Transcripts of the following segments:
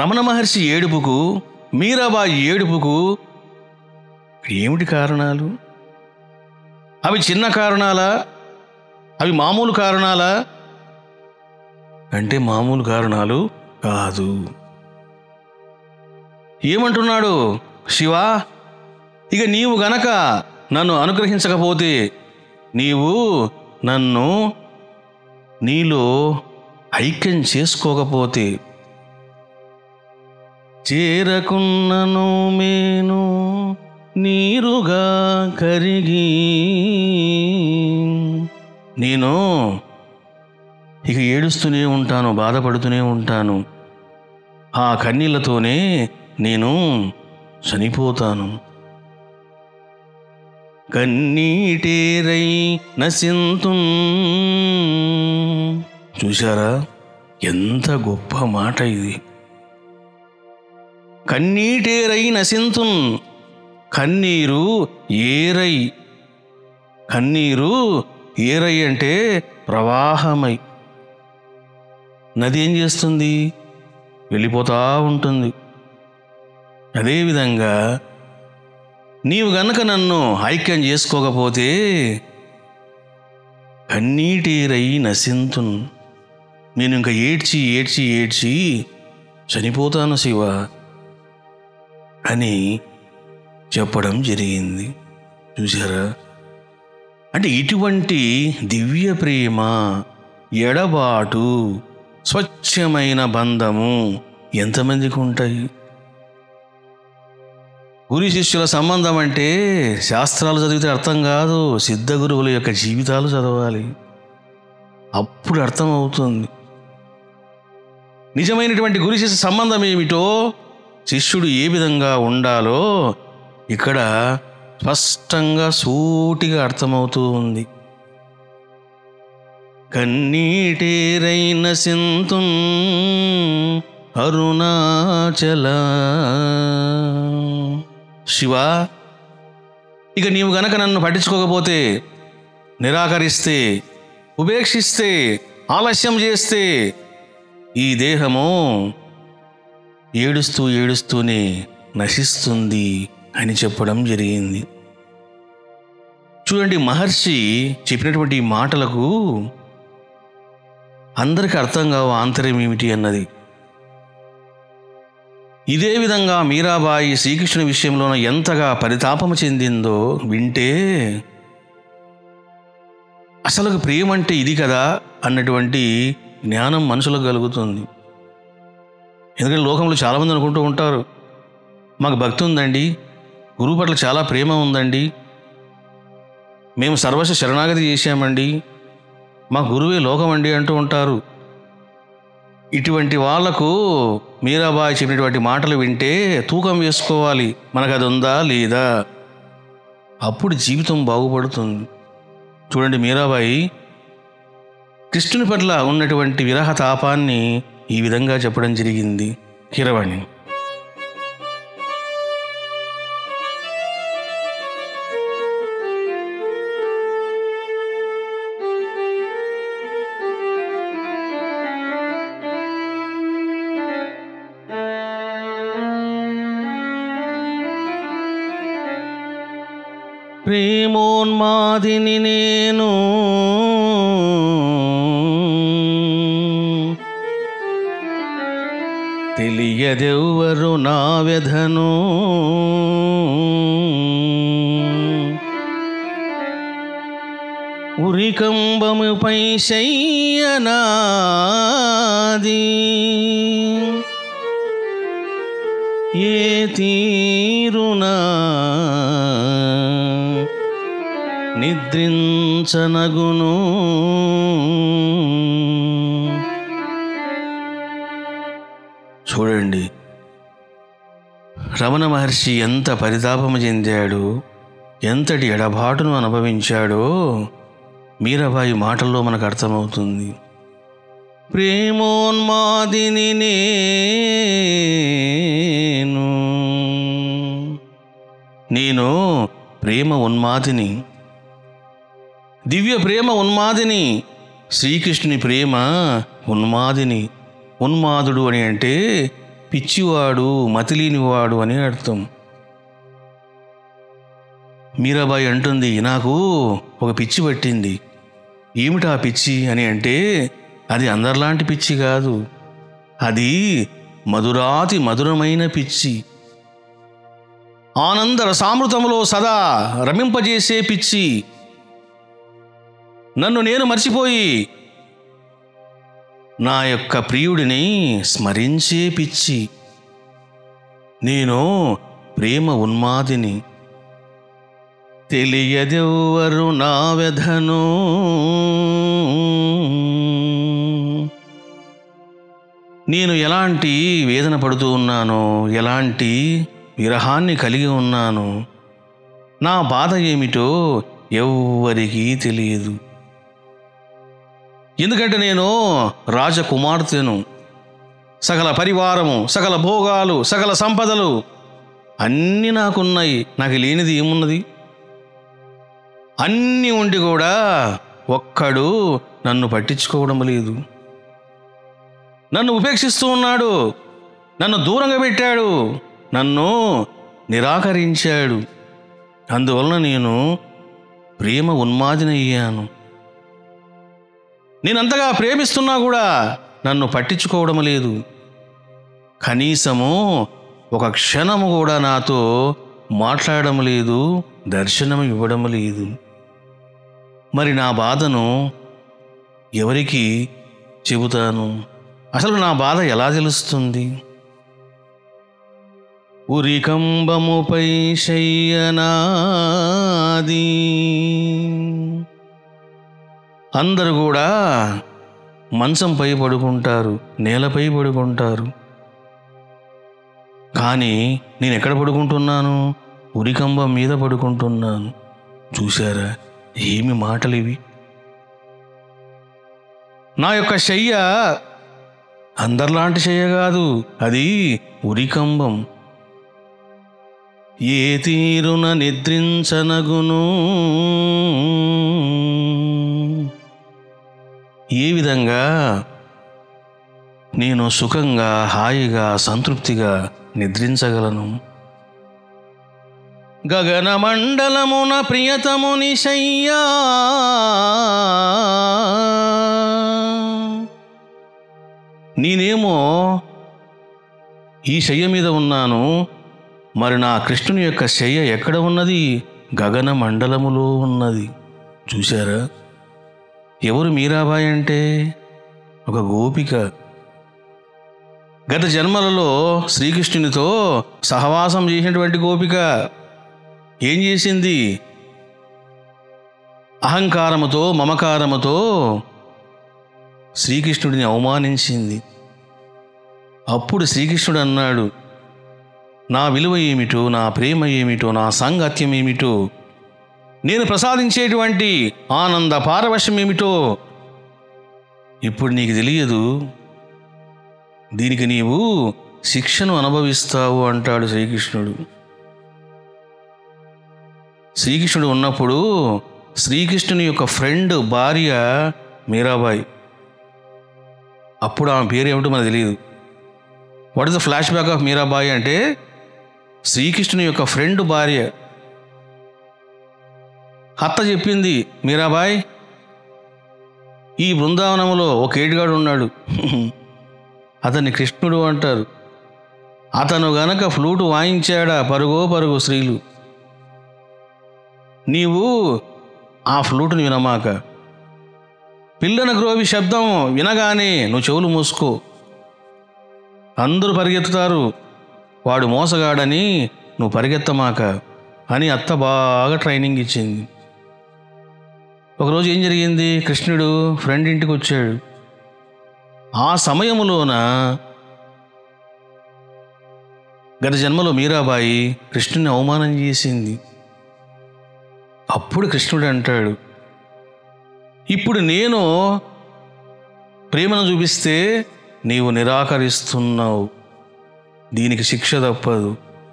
రమణ మహర్షి ఏడుపుకు, మీరాబాయి ఏడుపుకు ఏమిటి కారణాలు? అవి చిన్న కారణాలా? అవి మామూలు కారణాలా? అంటే మామూలు కారణాలు కాదు. ఏమంటున్నాడు శివ? ఇక నీవు గనక నన్ను అనుగ్రహించకపోతే, నీవు నన్ను నీలో ఐక్యం చేసుకోకపోతే, చేరకున్నను మేను నీరుగా కరిగి, నేను ఇక ఏడుస్తూనే ఉంటాను, బాధపడుతూనే ఉంటాను. ఆ కన్నీళ్లతోనే నేను చనిపోతాను. కన్నీటేరై నసింతున్. చూశారా, ఎంత గొప్ప మాట ఇది. కన్నీటేరై నసింతున్. కన్నీరు ఏరై. కన్నీరు ఏరై అంటే ప్రవాహమై. నది ఏం చేస్తుంది? వెళ్ళిపోతూ ఉంటుంది. అదేవిధంగా నీవు గనక నన్ను ఐక్యం చేసుకోకపోతే, కన్నీటేరై నసింతున్. నేను ఇంకా ఏడ్చి ఏడ్చి ఏడ్చి చనిపోతాను శివ అని చెప్పడం జరిగింది. చూసారా? అంటే ఇటువంటి దివ్య ప్రేమ, ఎడబాటు, స్వచ్ఛమైన బంధము ఎంతమందికి ఉంటాయి? గురు శిష్యుల సంబంధం అంటే శాస్త్రాలు చదివితే అర్థం కాదు, సిద్ధగురువుల యొక్క జీవితాలు చదవాలి, అప్పుడు అర్థమవుతుంది. నిజమైనటువంటి గురు శిష్య సంబంధం ఏమిటో, శిష్యుడు ఏ విధంగా ఉండాలో ఇక్కడ స్పష్టంగా సూటిగా అర్థమవుతూ ఉంది. కన్నీటేరైన సింతున్ అరుణాచల. శివ, ఇక నీవు గనక నన్ను పట్టించుకోకపోతే, నిరాకరిస్తే, ఉపేక్షిస్తే, ఆలస్యం చేస్తే, ఈ దేహము ఏడుస్తూ ఏడుస్తూనే నశిస్తుంది అని చెప్పడం జరిగింది. చూడండి, మహర్షి చెప్పినటువంటి మాటలకు అందరికీ అర్థం కావు ఆంతర్యం ఏమిటి అన్నది. ఇదే విధంగా మీరాబాయి శ్రీకృష్ణుని విషయంలోన ఎంతగా పరితాపము చెందిందో వింటే, అసలు ప్రేమ అంటే ఇది కదా అన్నటువంటి జ్ఞానం మనుషులకు కలుగుతుంది. ఎందుకంటే లోకంలో చాలామంది అనుకుంటూ ఉంటారు, మాకు భక్తి ఉందండి, గురువు పట్ల చాలా ప్రేమ ఉందండి, మేము సర్వస్వ శరణాగతి చేశామండి, మా గురువే లోకం అండి అంటూ ఉంటారు. ఇటువంటి వాళ్లకు మీరాబాయి చెప్పినటువంటి మాటలు వింటే తూకం వేసుకోవాలి, మనకు అది ఉందా లేదా, అప్పుడు జీవితం బాగుపడుతుంది. చూడండి, మీరాబాయి కృష్ణుని పట్ల ఉన్నటువంటి విరహ తాపాన్ని ఈ విధంగా చెప్పడం జరిగింది. కీరవాణి. ప్రేమోన్మాదిని నేను తెలియదెవ్వరు నా వ్యధను, ఉరికంబముపై శయ్యనాది ఏ తీరునా నిద్రించనగును. చూడండి, రమణ మహర్షి ఎంత పరితాపము చెందాడు, ఎంతటి ఎడబాటును అనుభవించాడో మీరాబాయి మాటల్లో మనకు అర్థమవుతుంది. ప్రేమోన్మాదిని నేను ప్రేమ ఉన్మాదిని, దివ్య ప్రేమ ఉన్మాదిని, శ్రీకృష్ణుని ప్రేమ ఉన్మాదిని. ఉన్మాదుడు అని అంటే పిచ్చివాడు, మతిలేనివాడు అని అర్థం. మీరాబాయి అంటుంది, నాకు ఒక పిచ్చి పట్టింది. ఏమిటా పిచ్చి అని అంటే, అది అందరిలాంటి పిచ్చి కాదు, అది మధురాతి మధురమైన పిచ్చి, ఆనంద రసామృతములో సదా రమింపజేసే పిచ్చి, నన్ను నేను మర్చిపోయి నా యొక్క ప్రియుడిని స్మరించే పిచ్చి. నేను ప్రేమ ఉన్మాదిని, తెలియదెవ్వరు నా వ్యధను, నేను ఎలాంటి వేదన పడుతూ ఉన్నానో, ఎలాంటి విరహాన్ని కలిగి ఉన్నానో, నా బాధ ఏమిటో ఎవ్వరికీ తెలియదు. ఎందుకంటే నేను రాజకుమార్తెను, సకల పరివారము, సకల భోగాలు, సకల సంపదలు అన్నీ నాకున్నాయి. నాకు లేనిది ఏమున్నది? అన్నీ ఉండి కూడా ఒక్కడు నన్ను పట్టించుకోవడం లేదు. నన్ను ఉపేక్షిస్తూ ఉన్నాడు, నన్ను దూరంగా పెట్టాడు, నన్ను నిరాకరించాడు. అందువలన నేను ప్రేమ ఉన్మాదినయ్యాను. నేనంతగా ప్రేమిస్తున్నా కూడా నన్ను పట్టించుకోవడం లేదు. కనీసము ఒక క్షణము కూడా నాతో మాట్లాడడం లేదు, దర్శనం ఇవ్వడం లేదు. మరి నా బాధను ఎవరికి చెబుతాను? అసలు నా బాధ ఎలా తెలుస్తుంది? ఉరికంబముపై శయ్యనాది, అందరూ కూడా మంచంపై పడుకుంటారు, నేలపై పడుకుంటారు. కానీ నేను ఎక్కడ పడుకుంటున్నాను? ఉరికంబం మీద పడుకుంటున్నాను. చూశారా ఏమి మాటలు ఇవి? నా యొక్క శయ్య అందరిలాంటి శయ్య కాదు, అది ఉరికంబం. ఏ తీరున నిద్రించనగును, ఏ విధంగా నేను సుఖంగా, హాయిగా, సంతృప్తిగా నిద్రించగలను? గగన మండలమున ప్రియతముని శయ్యా, నేనేమో ఈ శయ్య మీద ఉన్నాను, మరి నా కృష్ణుని యొక్క శయ్య ఎక్కడ ఉన్నది? గగన మండలములో ఉన్నది. చూశారా? ఎవరు మీరాబాయి అంటే? ఒక గోపిక. గత జన్మలలో శ్రీకృష్ణునితో సహవాసం చేసినటువంటి గోపిక. ఏం చేసింది? అహంకారముతో, మమకారముతో శ్రీకృష్ణుడిని అవమానించింది. అప్పుడు శ్రీకృష్ణుడు అన్నాడు, నా విలువ ఏమిటో, నా ప్రేమ ఏమిటో, నా సాంగత్యం ఏమిటో, నేను ప్రసాదించేటువంటి ఆనంద పారవశ్యం ఏమిటో ఇప్పుడు నీకు తెలియదు. దీనికి నీవు శిక్షను అనుభవిస్తావు అంటాడు శ్రీకృష్ణుడు. శ్రీకృష్ణుడు ఉన్నప్పుడు శ్రీకృష్ణుని యొక్క ఫ్రెండ్ భార్య మీరాబాయి. అప్పుడు ఆమె పేరు ఏమిటో మనకు తెలియదు. What is the flash back of Mirabai అంటే, శ్రీకృష్ణుని యొక్క ఫ్రెండ్ భార్య. అత్త చెప్పింది, మీరాబాయి, ఈ బృందావనంలో ఒక ఏడుగాడు ఉన్నాడు, అతన్ని కృష్ణుడు అంటారు. అతను గనక ఫ్లూటు వాయించాడా పరుగో పరుగు స్త్రీలు. నీవు ఆ ఫ్లూటుని వినమాక. పిల్లన గ్రోవి శబ్దం వినగానే నువ్వు చెవులు మూసుకో. అందరూ పరిగెత్తుతారు, వాడు మోసగాడని నువ్వు పరిగెత్తమాక అని అత్త బాగా ట్రైనింగ్ ఇచ్చింది. ఒకరోజు ఏం జరిగింది? కృష్ణుడు ఫ్రెండ్ ఇంటికి వచ్చాడు. ఆ సమయంలోన గత జన్మలో మీరాబాయి కృష్ణుని అవమానం చేసింది. అప్పుడు కృష్ణుడు అంటాడు, ఇప్పుడు నేను ప్రేమను చూపిస్తే నీవు నిరాకరిస్తున్నావు, దీనికి శిక్ష తప్పదు.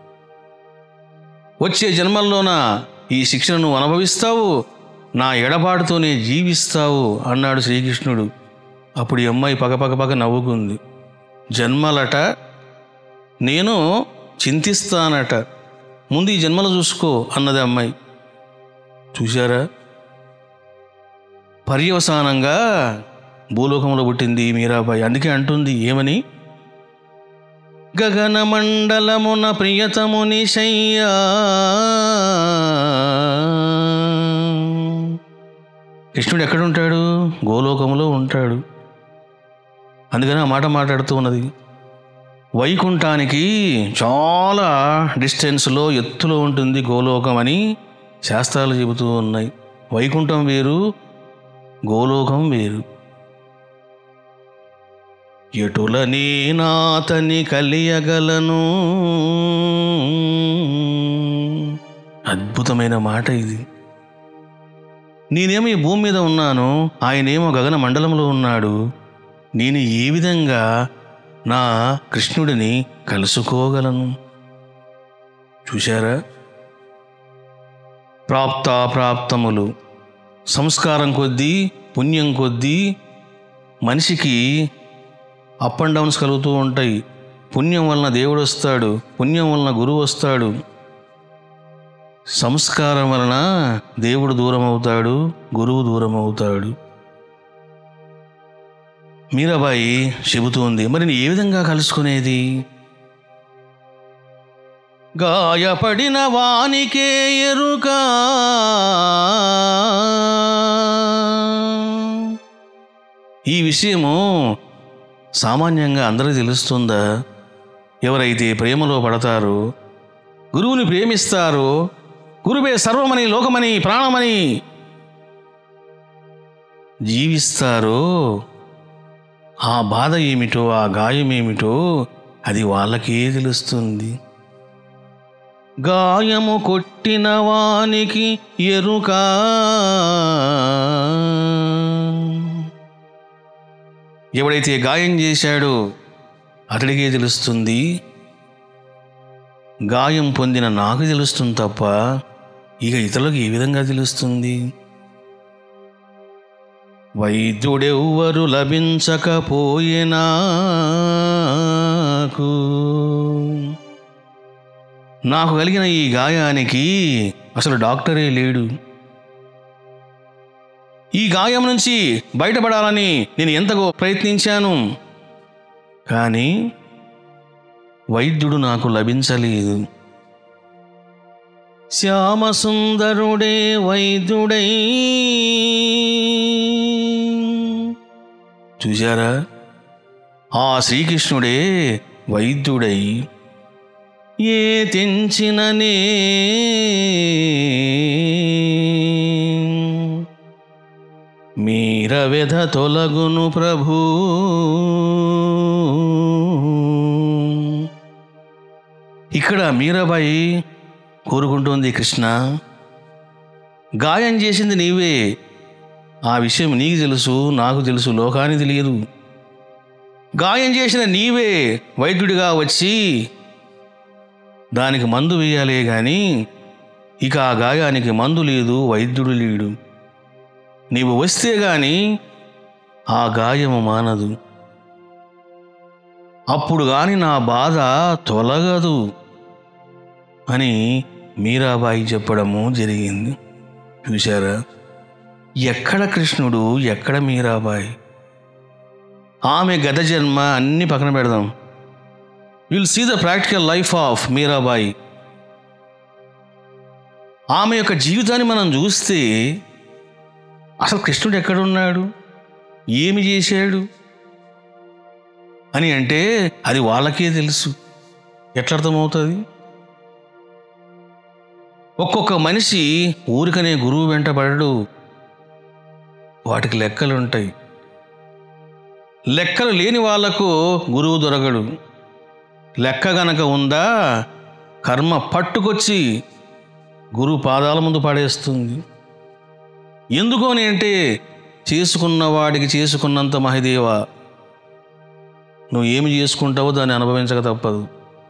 వచ్చే జన్మల్లోన ఈ శిక్షను నువ్వు అనుభవిస్తావు, నా ఎడబాటుతోనే జీవిస్తావు అన్నాడు శ్రీకృష్ణుడు. అప్పుడు ఈ అమ్మాయి పగ నవ్వుకుంది. జన్మలట నేను చింతిస్తానట. ముందు ఈ జన్మలో చూసుకో అన్నది అమ్మాయి. చూశారా? పర్యవసానంగా భూలోకంలో పుట్టింది మీరాబాయి. అందుకే అంటుంది ఏమని? గగనమండలమున ప్రియతముని శయ్యా, కృష్ణుడు ఎక్కడుంటాడు? గోలోకంలో ఉంటాడు. అందుకని ఆ మాట మాట్లాడుతూ ఉన్నది. వైకుంఠానికి చాలా డిస్టెన్స్లో, ఎత్తులో ఉంటుంది గోలోకం అని శాస్త్రాలు చెబుతూ ఉన్నాయి. వైకుంఠం వేరు, గోలోకం వేరు. ఎటుల నేనాతని కలియగలను. అద్భుతమైన మాట ఇది. నేనేమో ఈ భూమి మీద ఉన్నాను, ఆయనేమో గగన మండలంలో ఉన్నాడు. నేను ఏ విధంగా నా కృష్ణుడిని కలుసుకోగలను? చూశారా? ప్రాప్తాప్రాప్తములు సంస్కారం కొద్దీ, పుణ్యం కొద్దీ మనిషికి అప్ అండ్ డౌన్స్ కలుగుతూ ఉంటాయి. పుణ్యం వలన దేవుడు వస్తాడు, పుణ్యం వలన గురువు వస్తాడు. సంస్కారం వలన దేవుడు దూరం అవుతాడు, గురువు దూరం అవుతాడు. మీరాబాయి చెబుతుంది, మరి నేను ఏ విధంగా కలుసుకునేది? గాయపడిన వానికే ఎరుక, ఈ విషయము సామాన్యంగా అందరికీ తెలుస్తుందా? ఎవరైతే ప్రేమలో పడతారో, గురువుని ప్రేమిస్తారో, గురువే సర్వమని, లోకమని, ప్రాణమని జీవిస్తారో, ఆ బాధ ఏమిటో, ఆ గాయం ఏమిటో అది వాళ్ళకే తెలుస్తుంది. గాయము కొట్టిన వానికి ఎరుక, ఎవడైతే గాయం చేశాడో అతడికే తెలుస్తుంది. గాయం పొందిన నాకు తెలుస్తుంది తప్ప ఇక ఇతరులకు ఏ విధంగా తెలుస్తుంది? వైద్యుడెవ్వరు లభించకపోయేనాకు, నాకు కలిగిన ఈ గాయానికి అసలు డాక్టరే లేడు. ఈ గాయం నుంచి బయటపడాలని నేను ఎంతగా ప్రయత్నించాను, కానీ వైద్యుడు నాకు లభించలేదు. శ్యామసుందరుడే వైద్యుడై, చూశారా? ఆ శ్రీకృష్ణుడే వైద్యుడై ఏ తెంచిననే మీర వ్యధ తొలగును ప్రభు. ఇక్కడ మీరాబాయి కోరుకుంటోంది, కృష్ణ గాయం చేసింది నీవే, ఆ విషయం నీకు తెలుసు, నాకు తెలుసు, లోకానికి తెలియదు. గాయం చేసిన నీవే వైద్యుడిగా వచ్చి దానికి మందు వేయాలే కానీ ఇక ఆ గాయానికి మందు లేదు, వైద్యుడు లేడు. నీవు వస్తే గాని ఆ గాయము మానదు, అప్పుడు గాని నా బాధ తొలగదు అని మీరాబాయి చెప్పడము జరిగింది. చూశారా? ఎక్కడ కృష్ణుడు, ఎక్కడ మీరాబాయి? ఆమె గత జన్మ అన్ని పక్కన పెడదాం. Will see the practical life of Mirabai. ఆమె యొక్క జీవితాన్ని మనం చూస్తే అసలు కృష్ణుడు ఎక్కడున్నాడు, ఏమి చేశాడు అని అంటే అది వాళ్ళకే తెలుసు. ఎట్లా అర్థమవుతుంది? ఒక్కొక్క మనిషి ఊరికనే గురువు వెంట పడడు, వాటికి లెక్కలుంటాయి. లెక్కలు లేని వాళ్లకు గురువు దొరకడు. లెక్క గనక ఉందా కర్మ పట్టుకొచ్చి గురువు పాదాల ముందు పడేస్తుంది. ఎందుకోని అంటే చేసుకున్న వాడికి చేసుకున్నంత మహదేవ, నువ్వు ఏమి చేసుకుంటావో దాన్ని అనుభవించక తప్పదు.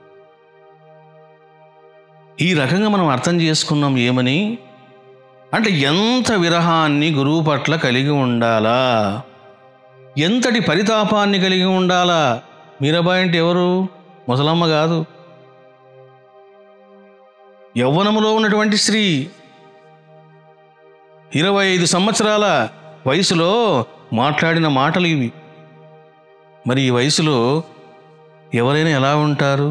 ఈ రకంగా మనం అర్థం చేసుకున్నాం. ఏమని అంటే ఎంత విరహాన్ని గురువు పట్ల కలిగి ఉండాలా, ఎంతటి పరితాపాన్ని కలిగి ఉండాలా. మీరాబాయి అంటే ఎవరు? ముసలమ్మ కాదు, యవ్వనములో ఉన్నటువంటి స్త్రీ 25 సంవత్సరాల వయసులో మాట్లాడిన మాటలు ఇవి. మరి ఈ వయసులో ఎవరైనా ఎలా ఉంటారు?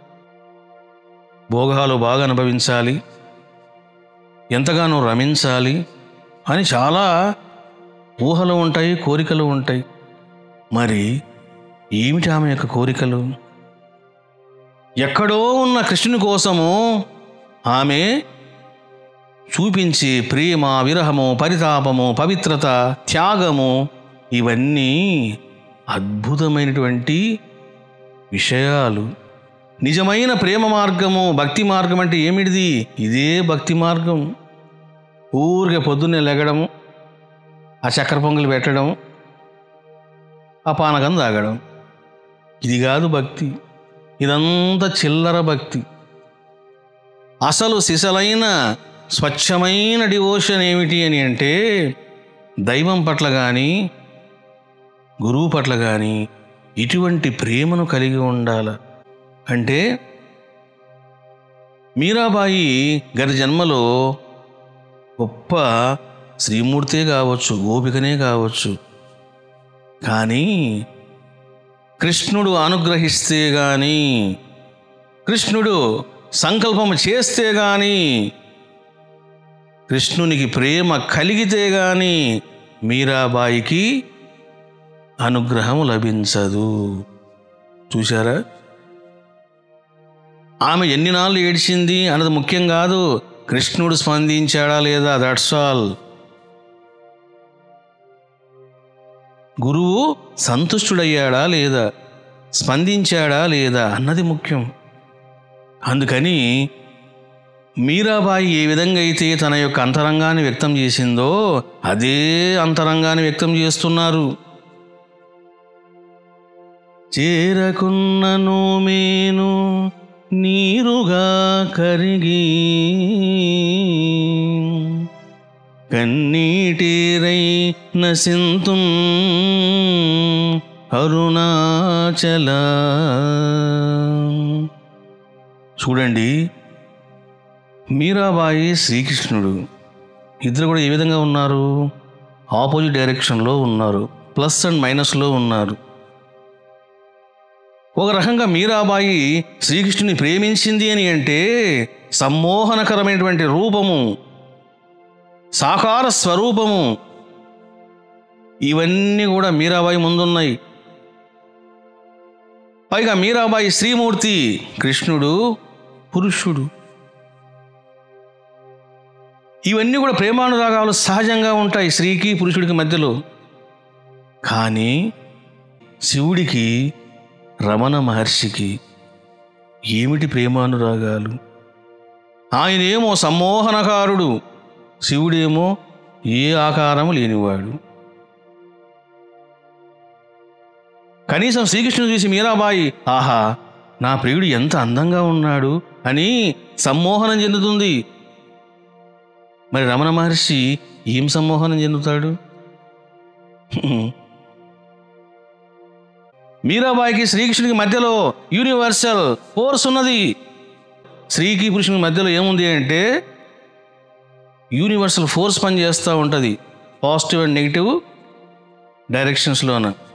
భోగాలు బాగా అనుభవించాలి, ఎంతగానో రమించాలి అని చాలా ఊహలు ఉంటాయి, కోరికలు ఉంటాయి. మరి ఏమిటి ఆమె యొక్క కోరికలు? ఎక్కడో ఉన్న కృష్ణుని కోసము ఆమె చూపించే ప్రేమ, విరహము, పరితాపము, పవిత్రత, త్యాగము ఇవన్నీ అద్భుతమైనటువంటి విషయాలు. నిజమైన ప్రేమ మార్గము, భక్తి మార్గం అంటే ఏమిటిది? ఇదే భక్తి మార్గం. ఊరికే పొద్దున్నే లెగడము, ఆ చక్కెర పొంగలి పెట్టడం, ఆ పానకం తాగడం, ఇది కాదు భక్తి. ఇదంతా చిల్లర భక్తి. అసలు సిసలైన స్వచ్ఛమైన డివోషన్ ఏమిటి అని అంటే దైవం పట్ల కానీ గురువు పట్ల కానీ ఇటువంటి ప్రేమను కలిగి ఉండాలి. అంటే మీరాబాయి గత జన్మలో గొప్ప శ్రీమూర్తే కావచ్చు, గోపికనే కావచ్చు, కానీ కృష్ణుడు అనుగ్రహిస్తే కానీ, కృష్ణుడు సంకల్పం చేస్తే కానీ, కృష్ణునికి ప్రేమ కలిగితే కానీ మీరాబాయికి అనుగ్రహం లభించదు. చూశారా? ఆమె ఎన్ని నాళ్ళు ఏడ్చింది అన్నది ముఖ్యం కాదు, కృష్ణుడు స్పందించాడా లేదా, దట్స్ ఆల్. గురువు సంతుష్టుడయ్యాడా లేదా, స్పందించాడా లేదా అన్నది ముఖ్యం. అందుకని మీరాబాయి ఏ విధంగా అయితే తన యొక్క అంతరంగాన్ని వ్యక్తం చేసిందో అదే అంతరంగాన్ని వ్యక్తం చేస్తున్నారు. చేరకున్నను మేను నీరుగా కరిగి కన్నీటిరై నసింతుం అరుణాచల. చూడండి, మీరాబాయి, శ్రీకృష్ణుడు ఇద్దరు కూడా ఏ విధంగా ఉన్నారు? ఆపోజిట్ డైరెక్షన్లో ఉన్నారు, ప్లస్ అండ్ మైనస్లో ఉన్నారు. ఒక రకంగా మీరాబాయి శ్రీకృష్ణుని ప్రేమించింది అని అంటే సమ్మోహనకరమైనటువంటి రూపము, సాకార స్వరూపము ఇవన్నీ కూడా మీరాబాయి ముందున్నాయి. పైగా మీరాబాయి శ్రీమూర్తి, కృష్ణుడు పురుషుడు. ఇవన్నీ కూడా ప్రేమానురాగాలు సహజంగా ఉంటాయి స్త్రీకి పురుషుడికి మధ్యలో. కానీ శివుడికి, రమణ మహర్షికి ఏమిటి ప్రేమానురాగాలు? ఆయనేమో సమ్మోహనకారుడు, శివుడేమో ఏ ఆకారము లేనివాడు. కనీసం శ్రీకృష్ణుడు చూసి మీరాబాయి ఆహా నా ప్రియుడు ఎంత అందంగా ఉన్నాడు అని సమ్మోహనం చెందుతుంది. మరి రమణ మహర్షి ఏం సమ్మోహనం చెందుతాడు? మీరాబాయికి శ్రీకృష్ణుడికి మధ్యలో యూనివర్సల్ ఫోర్స్ ఉన్నది. స్త్రీకి పురుషునికి మధ్యలో ఏముంది అంటే యూనివర్సల్ ఫోర్స్ పనిచేస్తూ ఉంటుంది, పాజిటివ్ అండ్ నెగిటివ్ డైరెక్షన్స్లోన.